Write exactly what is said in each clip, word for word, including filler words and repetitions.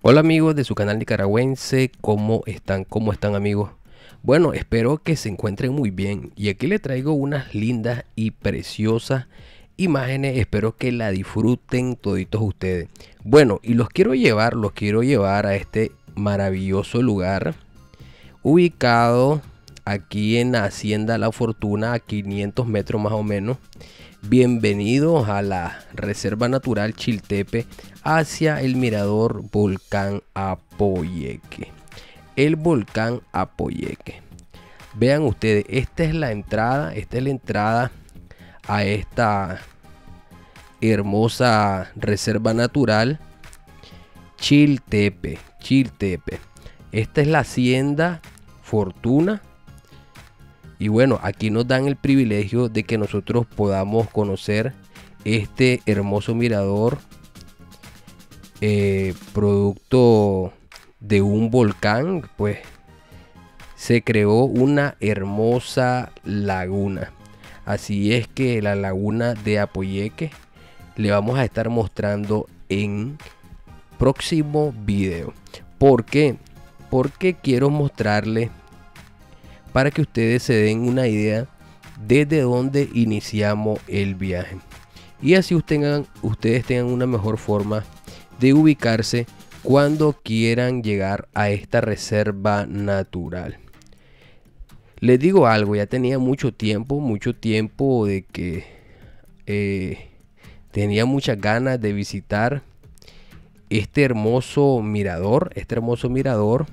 Hola amigos de su canal nicaragüense, ¿cómo están? ¿Cómo están amigos? Bueno, espero que se encuentren muy bien y aquí les traigo unas lindas y preciosas imágenes, espero que la disfruten toditos ustedes. Bueno, y los quiero llevar, los quiero llevar a este maravilloso lugar ubicado aquí en la Hacienda La Fortuna, a quinientos metros más o menos. Bienvenidos a la Reserva Natural Chiltepe hacia el mirador Volcán Apoyeque. El Volcán Apoyeque. Vean ustedes, esta es la entrada, esta es la entrada a esta hermosa Reserva Natural Chiltepe, Chiltepe. Esta es la Hacienda Fortuna. Y bueno, aquí nos dan el privilegio de que nosotros podamos conocer este hermoso mirador, eh, producto de un volcán. Pues se creó una hermosa laguna. Así es que la laguna de Apoyeque le vamos a estar mostrando en próximo video. ¿Por qué? Porque quiero mostrarles, para que ustedes se den una idea desde dónde iniciamos el viaje y así ustedes tengan, ustedes tengan una mejor forma de ubicarse cuando quieran llegar a esta reserva natural. Les digo algo, ya tenía mucho tiempo, mucho tiempo de que eh, tenía muchas ganas de visitar este hermoso mirador, este hermoso mirador.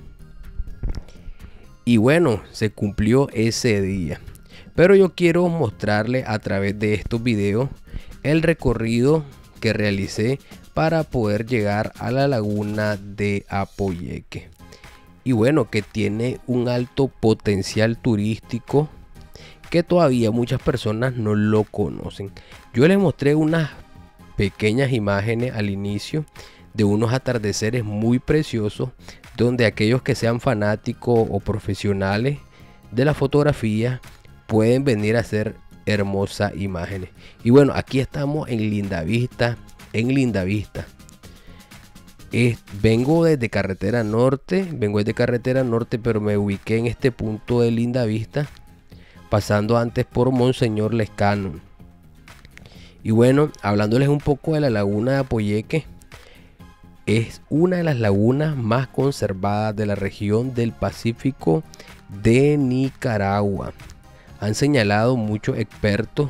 Y bueno, se cumplió ese día. Pero yo quiero mostrarle a través de estos videos el recorrido que realicé para poder llegar a la laguna de Apoyeque. Y bueno, que tiene un alto potencial turístico que todavía muchas personas no lo conocen. Yo les mostré unas pequeñas imágenes al inicio de unos atardeceres muy preciosos, donde aquellos que sean fanáticos o profesionales de la fotografía pueden venir a hacer hermosas imágenes. Y bueno, aquí estamos en Lindavista, en Lindavista. Es, vengo desde carretera norte, vengo desde carretera norte, pero me ubiqué en este punto de Lindavista, pasando antes por Monseñor Lescano. Y bueno, hablándoles un poco de la laguna de Apoyeque. Es una de las lagunas más conservadas de la región del Pacífico de Nicaragua. Han señalado muchos expertos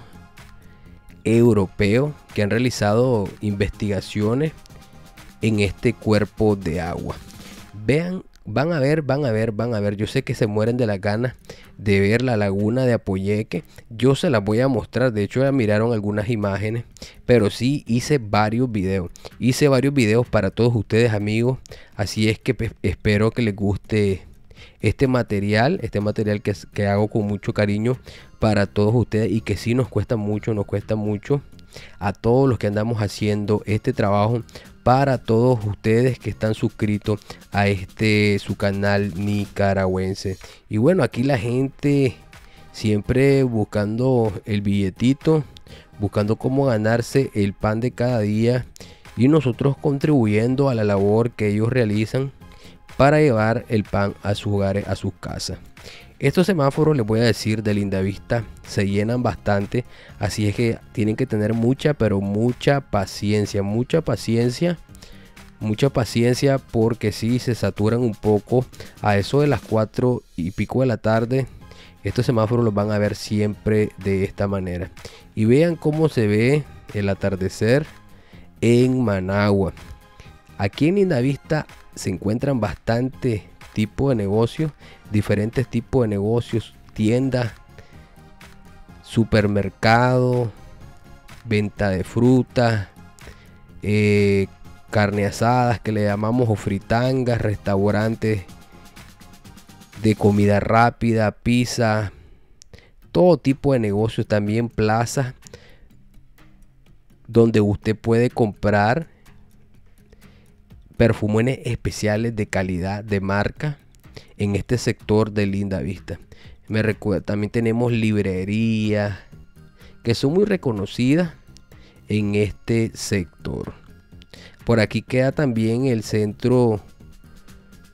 europeos que han realizado investigaciones en este cuerpo de agua. Vean, van a ver, van a ver, van a ver. Yo sé que se mueren de las ganas de ver la laguna de Apoyeque. Yo se las voy a mostrar. De hecho ya miraron algunas imágenes, pero sí hice varios videos. Hice varios videos para todos ustedes amigos. Así es que pues, espero que les guste este material, este material que, que hago con mucho cariño para todos ustedes y que sí nos cuesta mucho, nos cuesta mucho a todos los que andamos haciendo este trabajo, para todos ustedes que están suscritos a este su canal nicaragüense. Y bueno, aquí la gente siempre buscando el billetito, buscando cómo ganarse el pan de cada día, y nosotros contribuyendo a la labor que ellos realizan para llevar el pan a sus hogares, a sus casas. Estos semáforos, les voy a decir, de Lindavista se llenan bastante, así es que tienen que tener mucha, pero mucha paciencia, mucha paciencia, mucha paciencia, porque si se saturan un poco a eso de las cuatro y pico de la tarde. Estos semáforos los van a ver siempre de esta manera. Y vean cómo se ve el atardecer en Managua. Aquí en Lindavista se encuentran bastante tipo de negocios, diferentes tipos de negocios, tiendas, supermercado, venta de frutas, eh, carne asadas que le llamamos, o fritangas, restaurantes de comida rápida, pizza, todo tipo de negocios, también plazas donde usted puede comprar perfumes especiales de calidad, de marca, en este sector de Lindavista. Me recuerda, también tenemos librerías que son muy reconocidas en este sector. Por aquí queda también el centro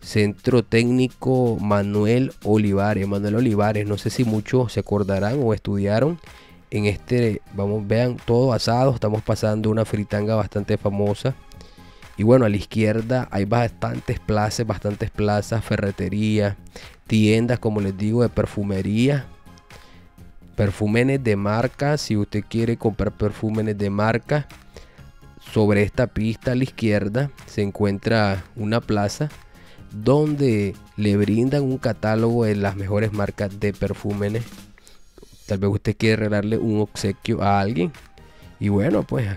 Centro Técnico Manuel Olivares. Manuel Olivares, no sé si muchos se acordarán o estudiaron en este. Vamos, vean, todo asado. Estamos pasando una fritanga bastante famosa. Y bueno, a la izquierda hay bastantes plazas, bastantes plazas, ferreterías, tiendas, como les digo, de perfumería. Perfúmenes de marca, si usted quiere comprar perfúmenes de marca. Sobre esta pista a la izquierda se encuentra una plaza donde le brindan un catálogo de las mejores marcas de perfúmenes. Tal vez usted quiere regalarle un obsequio a alguien. Y bueno, pues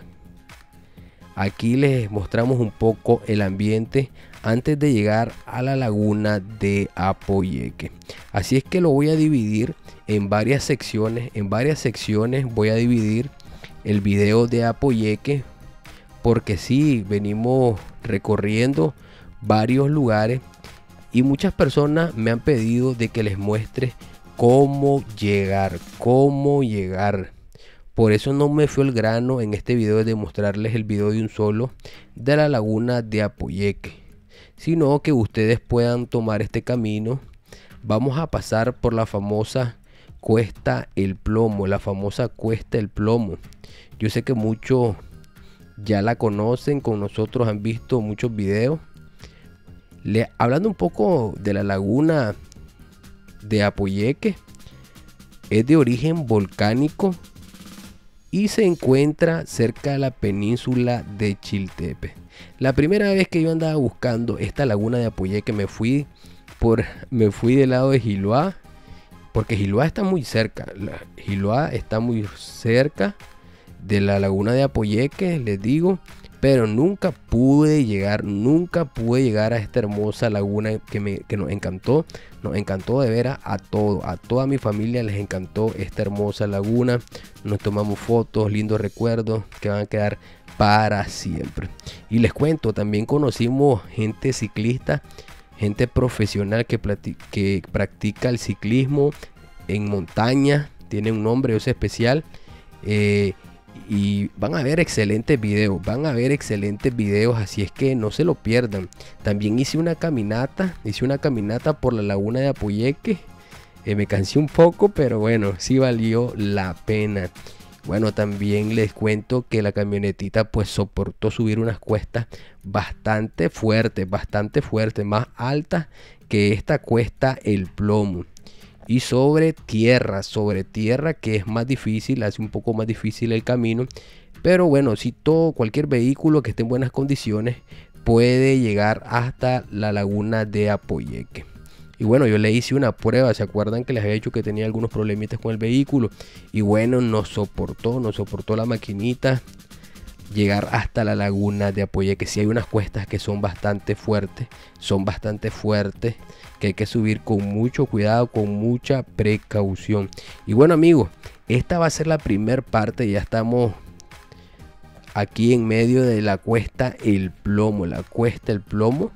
aquí les mostramos un poco el ambiente antes de llegar a la laguna de Apoyeque. Así es que lo voy a dividir en varias secciones. En varias secciones voy a dividir el video de Apoyeque, porque sí, venimos recorriendo varios lugares y muchas personas me han pedido de que les muestre cómo llegar, cómo llegar. Por eso no me fui al grano en este video de mostrarles el video de un solo de la laguna de Apoyeque, sino que ustedes puedan tomar este camino. Vamos a pasar por la famosa Cuesta El Plomo, la famosa Cuesta El Plomo. Yo sé que muchos ya la conocen, con nosotros han visto muchos videos. Le, hablando un poco de la laguna de Apoyeque, es de origen volcánico y se encuentra cerca de la península de Chiltepe. La primera vez que yo andaba buscando esta laguna de Apoyeque me fui por me fui del lado de Giloá, porque Giloá está muy cerca. La, Giloá está muy cerca de la laguna de Apoyeque, les digo, pero nunca pude llegar, nunca pude llegar a esta hermosa laguna que, me, que nos encantó, nos encantó de veras a todo, a toda mi familia les encantó esta hermosa laguna. Nos tomamos fotos, lindos recuerdos que van a quedar para siempre. Y les cuento, también conocimos gente ciclista, gente profesional que, que practica el ciclismo en montaña, tiene un nombre especial. Eh, Y van a ver excelentes videos, van a ver excelentes videos, así es que no se lo pierdan. También hice una caminata, hice una caminata por la laguna de Apoyeque. Eh, me cansé un poco, pero bueno, sí valió la pena. Bueno, también les cuento que la camionetita pues soportó subir unas cuestas bastante fuertes, bastante fuertes, más altas que esta Cuesta El Plomo. Y sobre tierra, sobre tierra que es más difícil, hace un poco más difícil el camino. Pero bueno, si todo, cualquier vehículo que esté en buenas condiciones puede llegar hasta la laguna de Apoyeque. Y bueno, yo le hice una prueba, ¿se acuerdan que les había dicho que tenía algunos problemitas con el vehículo? Y bueno, nos soportó, nos soportó la maquinita llegar hasta la laguna de Apoyeque. Si hay unas cuestas que son bastante fuertes, son bastante fuertes, que hay que subir con mucho cuidado, con mucha precaución. Y bueno amigos, esta va a ser la primera parte. Ya estamos aquí en medio de la Cuesta El Plomo, la Cuesta El Plomo.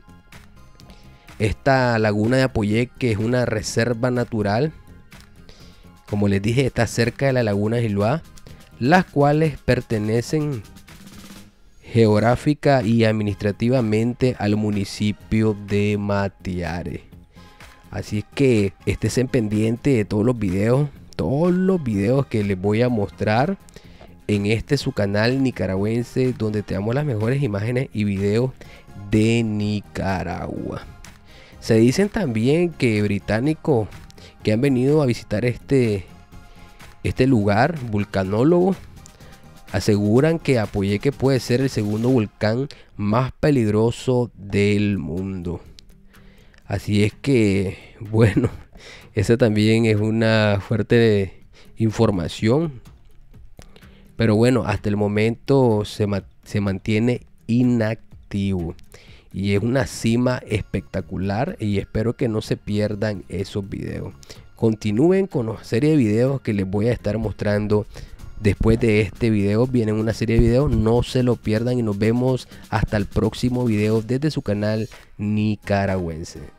Esta laguna de Apoyeque es una reserva natural, como les dije, está cerca de la laguna de Giloá, las cuales pertenecen geográfica y administrativamente al municipio de Matiare. Así es que estén pendiente de todos los videos, todos los videos que les voy a mostrar en este su canal nicaragüense, donde te damos las mejores imágenes y videos de Nicaragua. Se dicen también que británicos que han venido a visitar este Este lugar, vulcanólogos, aseguran que Apoyeque puede ser el segundo volcán más peligroso del mundo. Así es que, bueno, esa también es una fuerte información. Pero bueno, hasta el momento se, ma se mantiene inactivo. Y es una cima espectacular y espero que no se pierdan esos videos. Continúen con la serie de videos que les voy a estar mostrando. Después de este video viene una serie de videos, no se lo pierdan y nos vemos hasta el próximo video desde su canal nicaragüense.